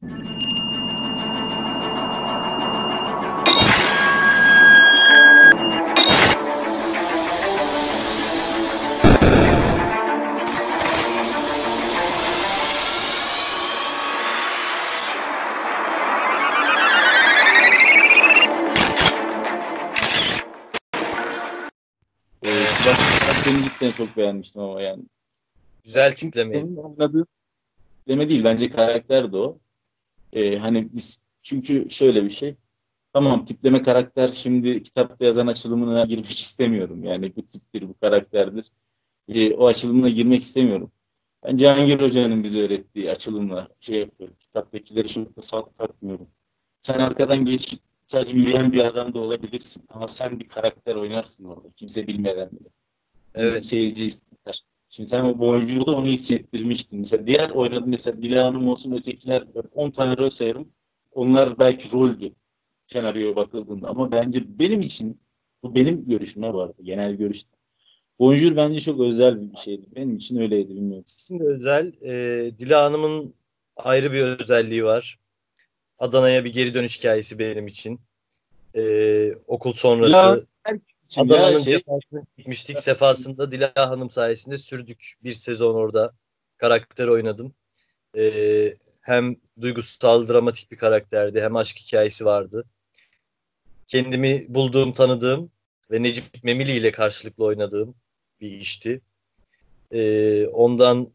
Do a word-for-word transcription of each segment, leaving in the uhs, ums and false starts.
Seni cidden çok beğenmiştim ama yani. Güzel tipleme. Senin oynadığı tipleme değil. Bence karakter de o. Ee, hani biz çünkü şöyle bir şey. Tamam, tipleme karakter, şimdi kitapta yazan açılımına girmek istemiyorum. Yani bu tiptir, bu karakterdir. Ee, o açılımına girmek istemiyorum. Ben Cihangir Hoca'nın bize öğrettiği açılımla şey yapıyorum. Kitaptakileri çok da salt takmıyorum. Sen arkadan geç, sadece yürüyen bir adam da olabilirsin. Ama sen bir karakter oynarsın orada. Kimse bilmeden bile. Evet. Seyirci ister. Şimdi sen o boncuğu da onu hissettirmiştin. Mesela diğer oynadı, mesela Dila Hanım olsun, ötekiler on tane rol sayarım. Onlar belki roldü senaryoya bakıldığında. Ama bence benim için, bu benim görüşüme vardı. Genel görüş. Bonjour bence çok özel bir şeydi. Benim için öyleydi, bilmiyorum. Şimdi özel. E, Dila Hanım'ın ayrı bir özelliği var. Adana'ya bir geri dönüş hikayesi benim için. E, okul sonrası. Adana'nın şey... cefasını çekmiştik. Sefasında Dila Hanım sayesinde sürdük. Bir sezon orada karakter oynadım. Ee, hem duygusal, dramatik bir karakterdi. Hem aşk hikayesi vardı. Kendimi bulduğum, tanıdığım ve Necip Memili ile karşılıklı oynadığım bir işti. Ee, ondan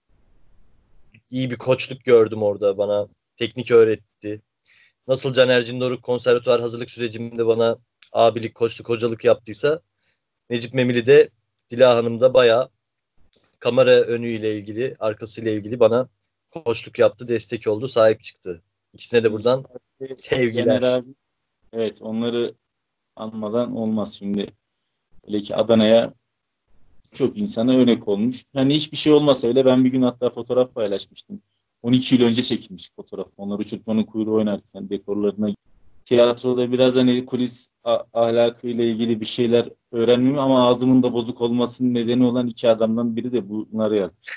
iyi bir koçluk gördüm orada. Bana teknik öğretti. Nasıl Caner Cindoruk konservatuvar hazırlık sürecimde bana abilik, koçluk, hocalık yaptıysa, Necip Memili de Dila Hanım da bayağı kamera önüyle ilgili, arkasıyla ilgili bana koçluk yaptı, destek oldu, sahip çıktı. İkisine de buradan sevgiler. Abi, evet, onları anmadan olmaz şimdi. Öyle ki Adana'ya çok insana örnek olmuş. Hani hiçbir şey olmasa bile, ben bir gün hatta fotoğraf paylaşmıştım. on iki yıl önce çekilmiş fotoğraf. Onlar uçurtmanın kuyruğu oynarken dekorlarına. Tiyatroda biraz hani kulis ahlakıyla ilgili bir şeyler öğrenmem, ama ağzımın da bozuk olmasının nedeni olan iki adamdan biri de bunları yazmış.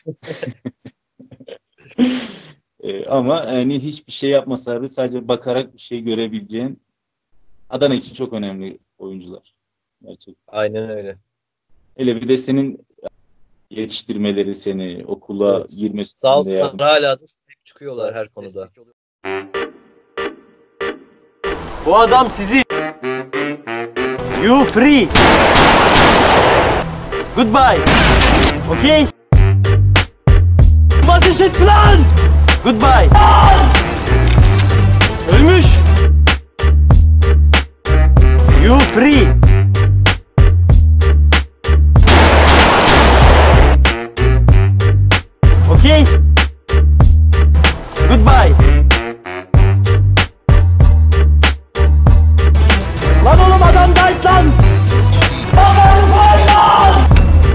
ee, ama yani hiçbir şey yapmasalar, sadece bakarak bir şey görebileceğin, Adana için çok önemli oyuncular. Gerçekten. Aynen öyle. Hele bir de senin yetiştirmeleri, seni okula evet. girmesi. Sağ olsunlar, hala da çıkıyorlar her konuda. Bu adam sizi. You free. Goodbye. Okay? Ateş et lan! Goodbye. Ölmüş. You free. Okay? Goodbye. Lan oğlum, adam dayt lan! Adam dayt lan!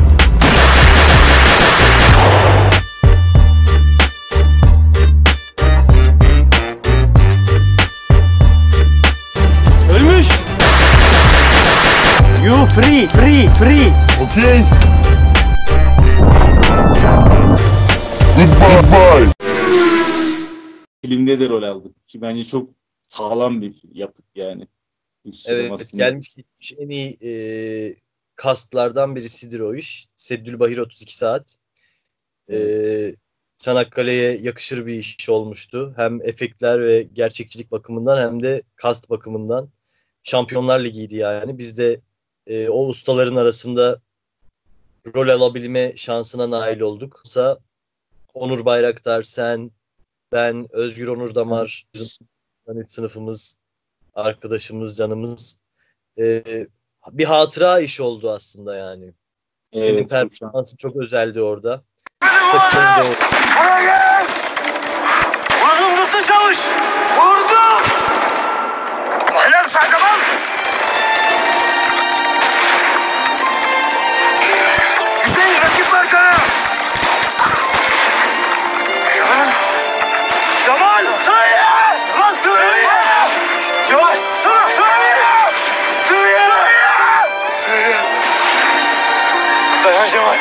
Ölmüş! You free, free, free! Okay? Goodbye. Filmde de rol aldık ki bence çok sağlam bir yapıt yani. Evet, gelmiş gitmiş en iyi e, kastlardan birisidir o iş. Seddülbahir otuz iki saat. E, Çanakkale'ye yakışır bir iş olmuştu. Hem efektler ve gerçekçilik bakımından hem de kast bakımından. Şampiyonlar Ligi'ydi yani. Biz de e, o ustaların arasında rol alabilme şansına nail olduk. Onur Bayraktar, sen, ben, Özgür Onur Damar, hani sınıfımız, arkadaşımız, canımız. Ee, bir hatıra iş oldu aslında yani. Evet, senin performansın çok özeldi orada. Çok sevdi orada. Vurdum nasıl çavuş? Vurdum! Helal Serkaman! Hüseyin, rakip var sana! Cemal! Söyle! Lan söyle! Cemal! Sana söyle! Söyle! Söyle! Dayan Cemal!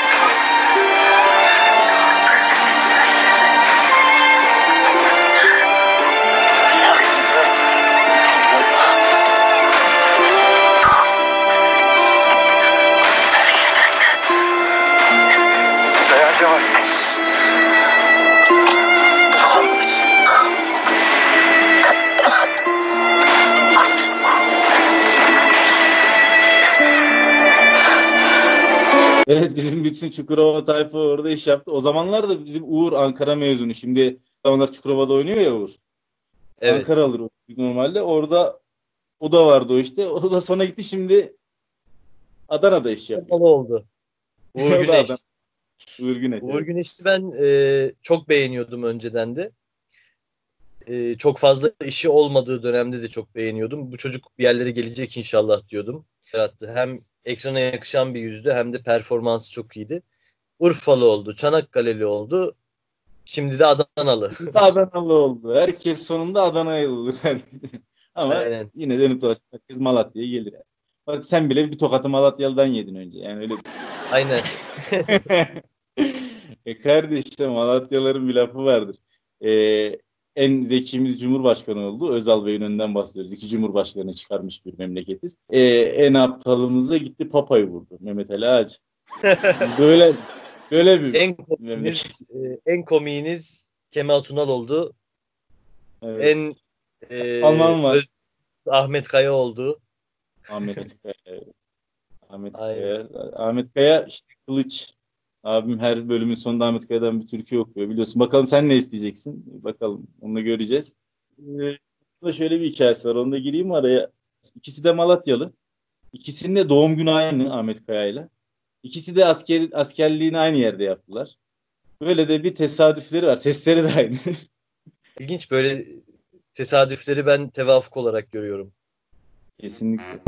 Evet, bizim bütün Çukurova tayfa orada iş yaptı. O zamanlar da bizim Uğur Ankara mezunu. Şimdi o zamanlar Çukurova'da oynuyor ya Uğur. Evet. Ankara alır o normalde. Orada o da vardı o işte. O da sonra gitti, şimdi Adana'da iş yapıyor. Kapalı oldu. Uğur O da Güneş. Adana. Uğur Güneş. Uğur evet. Güneş'i ben e, çok beğeniyordum önceden de. E, çok fazla işi olmadığı dönemde de çok beğeniyordum. Bu çocuk bir yerlere gelecek inşallah diyordum. Yarattı. Hem ekrana yakışan bir yüzdü hem de performansı çok iyiydi. Urfalı oldu, Çanakkale'li oldu. Şimdi de Adanalı. Adanalı oldu. Herkes sonunda Adana'ya olur. Ama Aynen. yine dönüp dolaşıp herkes Malatya'ya gelir. Yani. Bak sen bile bir tokatı Malatyalı'dan yedin önce. Yani öyle. Aynen. e kardeş, işte Malatyalıların bir lafı vardır. E, en zekimiz Cumhurbaşkanı oldu. Özal Bey'in önünden bahsediyoruz. İki Cumhurbaşkanı çıkarmış bir memleketiz. E, en aptalımız da gitti Papa'yı vurdu. Mehmet Ali Ağaç. Böyle böyle bir En memleket. komiğiniz, e, en komiğiniz Kemal Sunal oldu. Evet. En e, Alman var. Öz- Ahmet Kaya oldu. Ahmet Kaya. Ahmet Aynen. Kaya. Ahmet Kaya işte Kılıç. Abim her bölümün sonunda Ahmet Kaya'dan bir türkü okuyor, biliyorsun. Bakalım sen ne isteyeceksin? Bakalım, onu da göreceğiz. Ee, burada şöyle bir hikayesi var. Onu da gireyim araya. İkisi de Malatyalı. İkisinin de doğum günü aynı Ahmet Kaya'yla. İkisi de asker, askerliğini aynı yerde yaptılar. Böyle de bir tesadüfleri var. Sesleri de aynı. İlginç, böyle tesadüfleri ben tevafuk olarak görüyorum. Kesinlikle.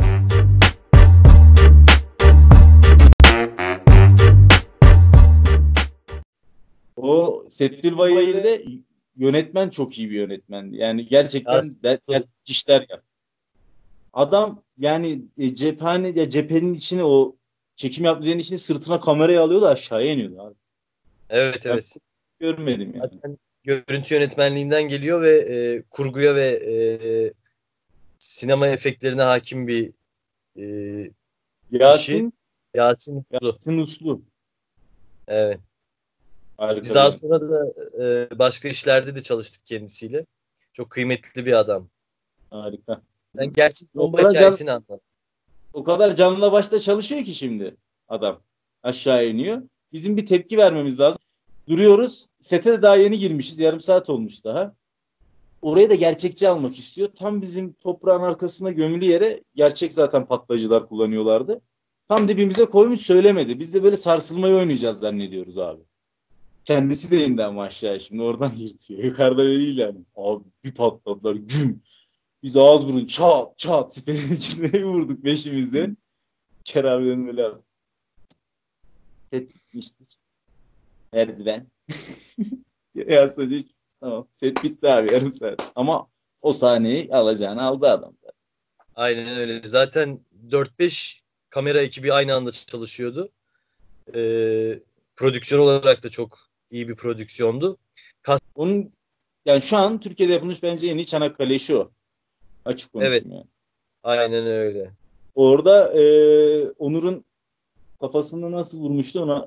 O Settülbayi'de de yönetmen çok iyi bir yönetmendi. Yani gerçekten de, gerçek işler yaptı. Adam yani e, cephane ya cephenin içine, o çekim yaptığı yerin içine sırtına kamerayı alıyordu, aşağıya iniyordu abi. Evet, evet. Ben görmedim yani. Zaten görüntü yönetmenliğinden geliyor ve e, kurguya ve e, sinema efektlerine hakim bir e, Yasin, Yasin Uslu. Yasin Uslu. Evet. Harika. Biz daha sonra da e, başka işlerde de çalıştık kendisiyle. Çok kıymetli bir adam. Harika. Sen gerçek bomba O kadar hikayesini anlat. O kadar canla başta çalışıyor ki şimdi adam. Aşağı iniyor. Bizim bir tepki vermemiz lazım. Duruyoruz. Sete de daha yeni girmişiz. Yarım saat olmuş daha. Oraya da gerçekçi almak istiyor. Tam bizim toprağın arkasına gömülü yere gerçek zaten patlayıcılar kullanıyorlardı. Tam dibimize koymuş, söylemedi. Biz de böyle sarsılmayı oynayacağız zannediyoruz abi. Kendisi de indi ama aşağıya, şimdi oradan yırtıyor. Yukarıda değil yani. Abi bir patladılar. Güm. Biz ağız burun çat çat siperin içinde vurduk beşimizde. Kerabiden böyle abi. Set bitmiştik. Merdiven. Ya sadece tamam. Set bitti abi, yarım saat. Ama o sahneyi alacağını aldı adam. Aynen öyle. Zaten dört beş kamera ekibi aynı anda çalışıyordu. Ee, prodüksiyon olarak da çok iyi bir prodüksiyondu. Onun yani şu an Türkiye'de yapılmış bence en iyi Çanakkale işi o. Açık konuşayım Evet. yani. Aynen öyle. Orada e, Onur'un kafasını nasıl vurmuştu ona?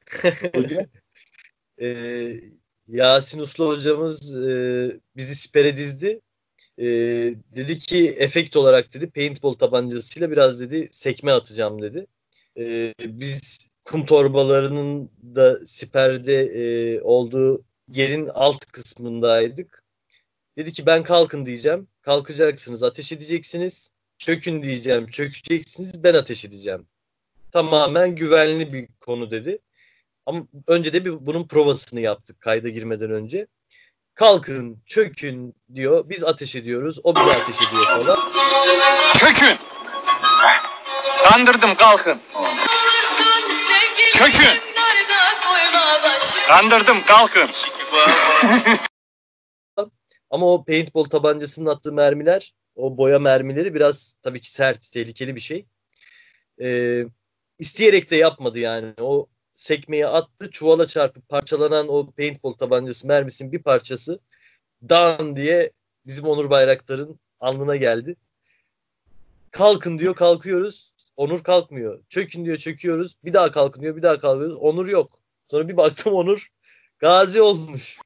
ee, Yasin Uslu hocamız e, bizi sipere dizdi. E, dedi ki efekt olarak dedi paintball tabancasıyla biraz dedi sekme atacağım dedi. E, biz kum torbalarının da siperde e, olduğu yerin alt kısmındaydık. Dedi ki ben kalkın diyeceğim. Kalkacaksınız, ateş edeceksiniz. Çökün diyeceğim, çökeceksiniz. Ben ateş edeceğim. Tamamen güvenli bir konu dedi. Ama önce de bir bunun provasını yaptık kayda girmeden önce. Kalkın, çökün diyor. Biz ateş ediyoruz. O bize ateş ediyor falan. Çökün. Kandırdım, kalkın. Çökün. Kandırdım, kalkın. Ama o paintball tabancasının attığı mermiler, o boya mermileri biraz tabii ki sert, tehlikeli bir şey. Ee, isteyerek de yapmadı yani. O sekmeyi attı, çuvala çarpıp parçalanan o paintball tabancası mermisinin bir parçası dan diye bizim Onur Bayraktar'ın alnına geldi. Kalkın diyor, kalkıyoruz. Onur kalkmıyor. Çökün diyor, çöküyoruz. Bir daha kalkın diyor, bir daha kalkıyoruz. Onur yok. Sonra bir baktım Onur gazi olmuş.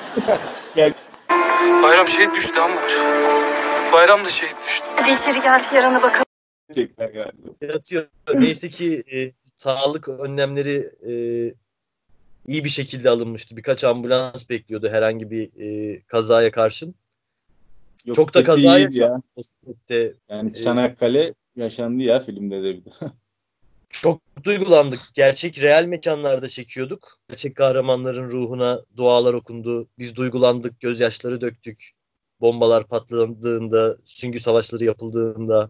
Bayram şehit düştü ama. Bayram da şehit düştü. Hadi içeri gel, yarana bakalım. Gerçekten galiba. Yatıyor. Neyse ki e, sağlık önlemleri e, iyi bir şekilde alınmıştı. Birkaç ambulans bekliyordu herhangi bir e, kazaya karşın. Yok, Çok da kaza yaşandı. Ya. Yani Çanakkale yaşandı ya filmde de bir de. Çok duygulandık. Gerçek real mekanlarda çekiyorduk. Gerçek kahramanların ruhuna dualar okundu. Biz duygulandık, gözyaşları döktük. Bombalar patladığında, süngü savaşları yapıldığında.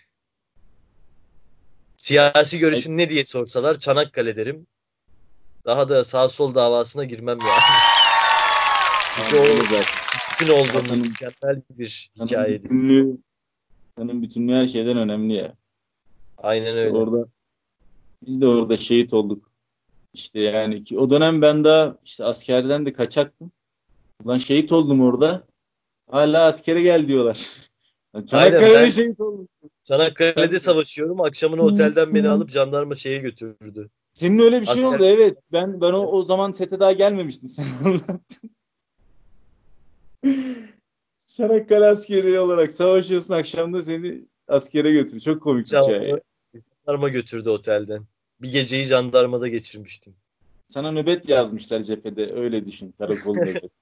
Siyasi görüşün ne diye sorsalar Çanakkale derim. Daha da sağ sol davasına girmem yani. Çünkü o bütün olduğumuz mükemmel bir hikayedir. Bütünlüğü, bütünlüğü her şeyden önemli ya. Aynen işte öyle. Orada biz de orada şehit olduk. İşte yani ki o dönem ben daha işte askerden de kaçaktım. Ulan şehit oldum orada. Hala askere gel diyorlar. Çanakkale'de şehit oldum. Çanakkale'de savaşıyorum. Akşamını otelden beni alıp jandarma şeye götürdü. Senin öyle bir şey Asker... oldu, evet. Ben ben o, o zaman sete daha gelmemiştim. Sen anlattın. Çanakkale askeri olarak savaşıyorsun, akşamda seni askere götürüyor. Çok komik bir hikaye. Jandarma götürdü otelden. Bir geceyi jandarmada geçirmiştim. Sana nöbet yazmışlar cephede. Öyle düşün. Karakol nöbet.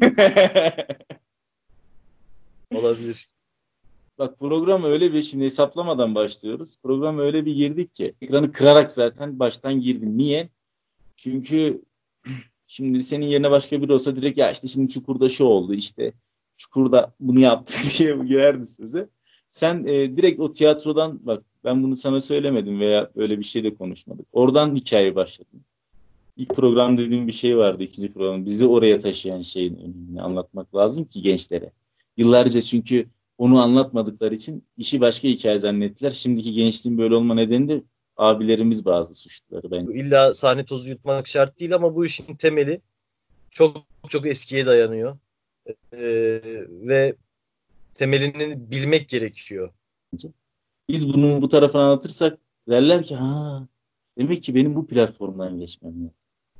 Olabilir. Bak program öyle bir, şimdi hesaplamadan başlıyoruz. Program öyle bir girdik ki ekranı kırarak zaten baştan girdim. Niye? Çünkü şimdi senin yerine başka biri olsa direkt ya işte şimdi Çukur'da şu oldu, işte Çukur'da bunu yaptık diye girerdi size. Sen e, direkt o tiyatrodan, bak ben bunu sana söylemedim veya öyle bir şey de konuşmadık. Oradan hikaye başladı. İlk program dediğim bir şey vardı, ikinci program. Bizi oraya taşıyan şeyin önemini anlatmak lazım ki gençlere. Yıllarca çünkü onu anlatmadıkları için işi başka hikaye zannettiler. Şimdiki gençliğin böyle olma nedeni de abilerimiz bazı suçluları bence. İlla sahne tozu yutmak şart değil ama bu işin temeli çok çok eskiye dayanıyor. Ee, ve temelini bilmek gerekiyor. Biz bunu bu tarafına anlatırsak derler ki ha demek ki benim bu platformdan geçmem lazım.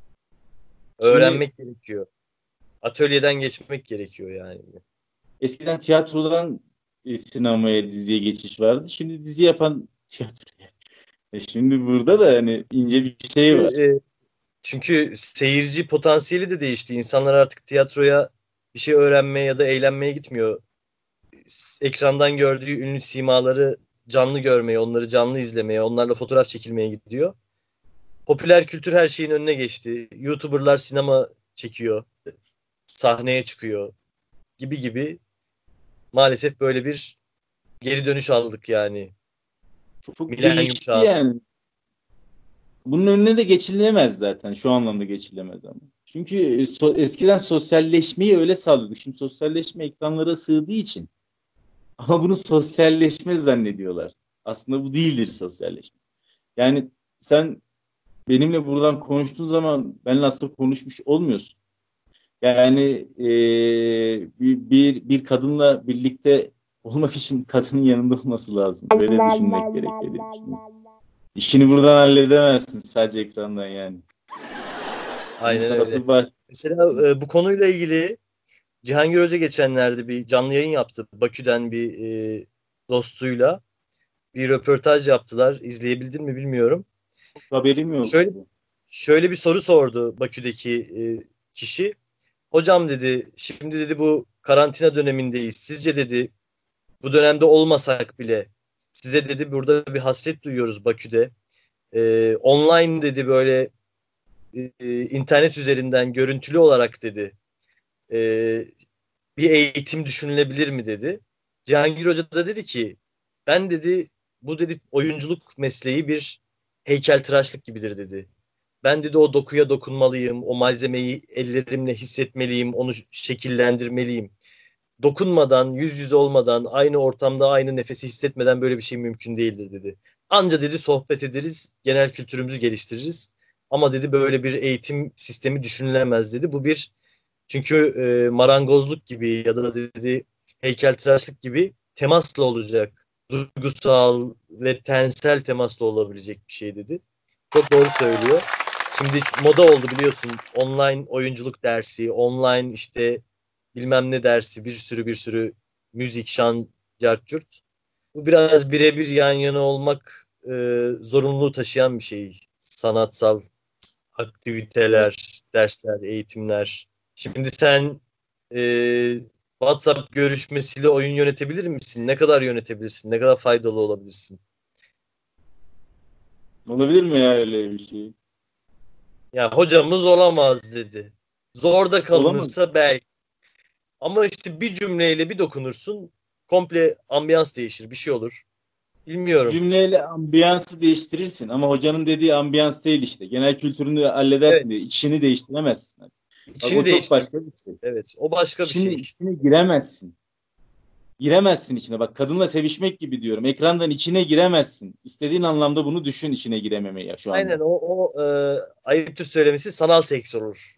Öğrenmek Şimdi, gerekiyor. Atölyeden geçmek gerekiyor yani. Eskiden tiyatrodan e, sinemaya, diziye geçiş vardı. Şimdi dizi yapan tiyatroya. E şimdi burada da hani ince bir şey var. E, çünkü seyirci potansiyeli de değişti. İnsanlar artık tiyatroya bir şey öğrenmeye ya da eğlenmeye gitmiyor. Ekrandan gördüğü ünlü simaları canlı görmeye, onları canlı izlemeye, onlarla fotoğraf çekilmeye gidiyor. Popüler kültür her şeyin önüne geçti. YouTuber'lar sinema çekiyor, sahneye çıkıyor gibi gibi. Maalesef böyle bir geri dönüş aldık yani. Çok değişti yani. Bunun önüne de geçilemez zaten. Şu anlamda geçilemez ama. Çünkü so- eskiden sosyalleşmeyi öyle sağlıyorduk. Şimdi sosyalleşme ekranlara sığdığı için. Ama bunu sosyalleşme zannediyorlar. Aslında bu değildir sosyalleşme. Yani sen benimle buradan konuştuğun zaman benimle aslında konuşmuş olmuyorsun. Yani e, bir, bir, bir kadınla birlikte olmak için kadının yanında olması lazım. Böyle düşünmek gerekiyor. İşini buradan halledemezsin sadece ekrandan yani. Aynen öyle. Var. Mesela e, bu konuyla ilgili Cihangir Hoca geçenlerde bir canlı yayın yaptı. Bakü'den bir e, dostuyla bir röportaj yaptılar. İzleyebildin mi bilmiyorum. Haberim yok. Şöyle, şöyle bir soru sordu Bakü'deki e, kişi. Hocam dedi, şimdi dedi bu karantina dönemindeyiz. Sizce dedi bu dönemde olmasak bile size dedi burada bir hasret duyuyoruz Bakü'de. E, online dedi böyle e, internet üzerinden görüntülü olarak dedi e, bir eğitim düşünülebilir mi dedi. Cihangir Hoca da dedi ki ben dedi bu dedi oyunculuk mesleği bir heykeltıraşlık gibidir dedi. Ben dedi o dokuya dokunmalıyım, o malzemeyi ellerimle hissetmeliyim, onu şekillendirmeliyim. Dokunmadan, yüz yüze olmadan, aynı ortamda aynı nefesi hissetmeden böyle bir şey mümkün değildir dedi. Anca dedi sohbet ederiz, genel kültürümüzü geliştiririz. Ama dedi böyle bir eğitim sistemi düşünülemez dedi. Bu bir çünkü e, marangozluk gibi ya da dedi heykeltıraşlık gibi temasla olacak. Duygusal ve tensel temasla olabilecek bir şey dedi. Çok doğru söylüyor. Şimdi moda oldu biliyorsun. Online oyunculuk dersi, online işte bilmem ne dersi, bir sürü bir sürü müzik, şan, cartçurt. Bu biraz birebir yan yana olmak e, zorunluluğu taşıyan bir şey. sanatsal aktiviteler, dersler, eğitimler. Şimdi sen e, WhatsApp görüşmesiyle oyun yönetebilir misin? Ne kadar yönetebilirsin? Ne kadar faydalı olabilirsin? Olabilir mi ya öyle bir şey? Ya hocamız olamaz dedi. Zorda Olamaz. kalınırsa belki. Ama işte bir cümleyle bir dokunursun, komple ambiyans değişir, bir şey olur. Bilmiyorum. Cümleyle ambiyansı değiştirirsin ama hocanın dediği ambiyans değil işte. Genel kültürünü halledersin Evet. diye. İçini değiştiremezsin. Bak, İçini o çok değiştir. başka bir şey. Evet, o başka bir İçine, şey. içine giremezsin. Giremezsin içine. Bak kadınla sevişmek gibi diyorum. Ekrandan içine giremezsin. İstediğin anlamda bunu düşün içine girememeyi şu anda. Aynen o, o e, ayıptır söylemesi sanal seks olur.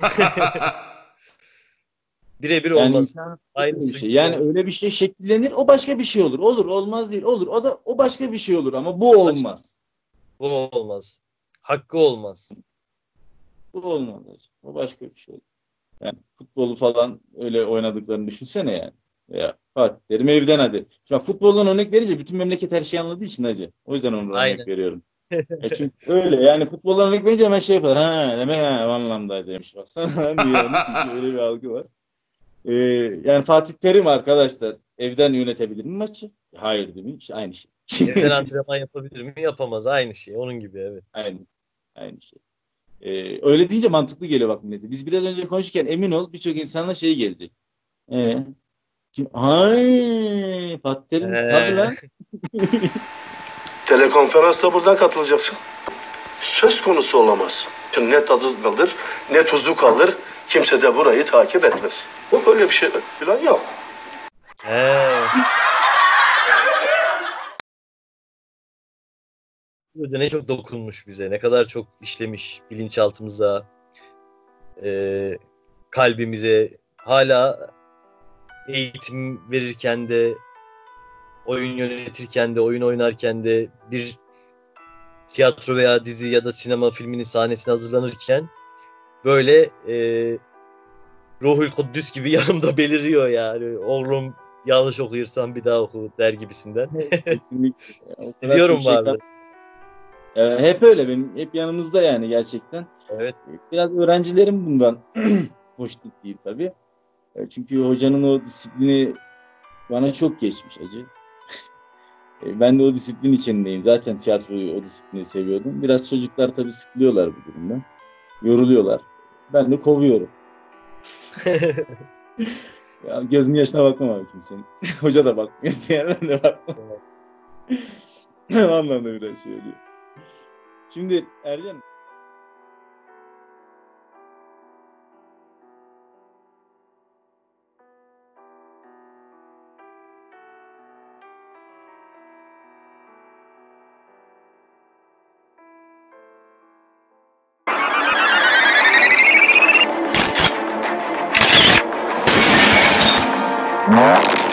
Birebir Yani olmaz. insan Aynısı bir şey. gibi Yani olmaz. öyle bir şey şekillenir. O başka bir şey olur. Olur olmaz değil. Olur. O da o başka bir şey olur ama bu olmaz. Bu olmaz. Hakkı olmaz. Bu olmaz. O başka bir şey olur. Yani futbolu falan öyle oynadıklarını düşünsene yani. Ya Fatih Terim evden hadi. Şu an futboldan örnek verince bütün memleket her şeyi anladığı için hacı. O yüzden onu Aynen. örnek veriyorum. Ya çünkü öyle yani futboldan örnek verince hemen şey yapar. Ha demek ha o anlamda demiş baksana diye yani. Çünkü öyle bir algı var. Ee, yani Fatih Terim arkadaşlar evden yönetebilir mi maçı? Hayır değil mi? İşte aynı şey. Evden antrenman yapabilir mi? Yapamaz. Aynı şey. Onun gibi evet. Aynı. Aynı şey. Ee, öyle deyince mantıklı geliyor bak millete. Biz biraz önce konuşurken emin ol birçok insana şey geldi. Ee, kim? Ay, Fatih Terim Ee, tabii lan. Telekonferansta buradan katılacaksın. Söz konusu olamaz. Şimdi ne tadı kalır, ne tuzu kalır. Kimse de burayı takip etmez. Bu böyle bir şey falan yok. He. Burada ne çok dokunmuş bize. Ne kadar çok işlemiş bilinçaltımıza, e, kalbimize. Hala eğitim verirken de, oyun yönetirken de, oyun oynarken de, bir tiyatro veya dizi ya da sinema filminin sahnesine hazırlanırken böyle e, Ruhul Kuddüs gibi yanımda beliriyor yani. Oğlum yanlış okuyorsan bir daha oku der gibisinden. Kesinlikle. Ya, o kadar Diyorum çok şey vardı. kap- Ee, hep öyle benim hep yanımızda yani gerçekten. Evet. Biraz öğrencilerim bundan hoşnut değil tabii. E, Çünkü hocanın o disiplini bana çok geçmiş acı. E, Ben de o disiplin içindeyim. Zaten tiyatroyu o disiplini seviyordum. Biraz çocuklar tabii sıkılıyorlar bu durumdan. Yoruluyorlar. Ben de kovuyorum. Ya gözünün yaşına bakmam abi kimsenin. Hoca da bakmıyor. Diğer ben de bakmam. O anlamda biraz şey oluyor. Şimdi Ercan Ne?